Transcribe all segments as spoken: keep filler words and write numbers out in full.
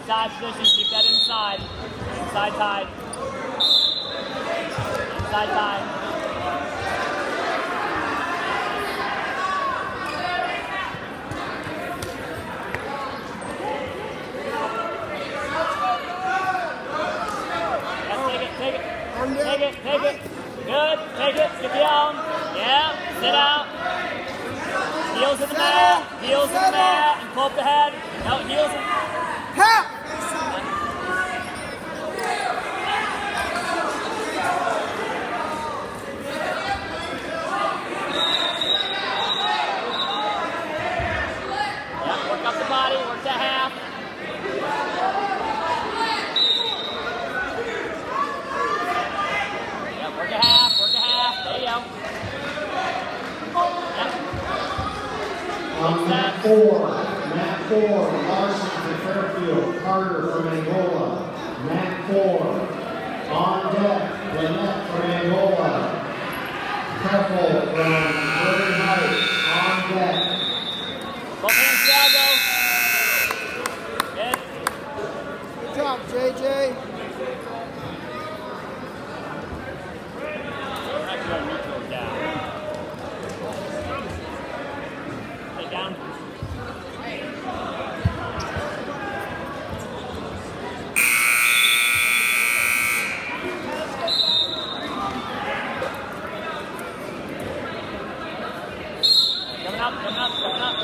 Inside position, keep that inside. Inside tied. Inside tied. Take it, take it, take it. Good, take it, get down. Yeah, sit out. Heels in the mat, heels in the mat, and pull up the head. No, heels in. Help! Yeah, work up the body, work the half. Work a half, work a half, there you go. Yep. On mat four, mat four, Larson for Fairfield, Carter from Angola. Mat four, on deck, Lynette from Angola. Keppel from Northern Heights, on deck. Both hands down, though. Good. Good job, J J. Down. Coming up, coming up, coming up.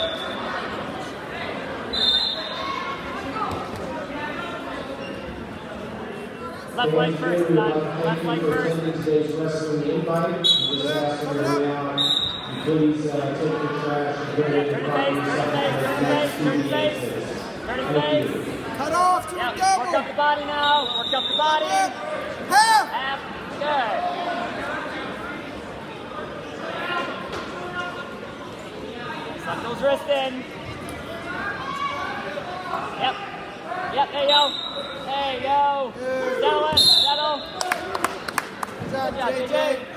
Left leg first, left leg first. Today's wrestling invite. Just asking everyone, please uh, take your trash and bring it in the Turn face, turn face, turn face, turn face. Turn face. Cut off to Yep. the double. Work up the body now. Work up the body. Half. Half. Good. Suck those wrists in. Yep. Yep, there you go. There you go. Settle it. Settle. Good job, Good job, J J. J J.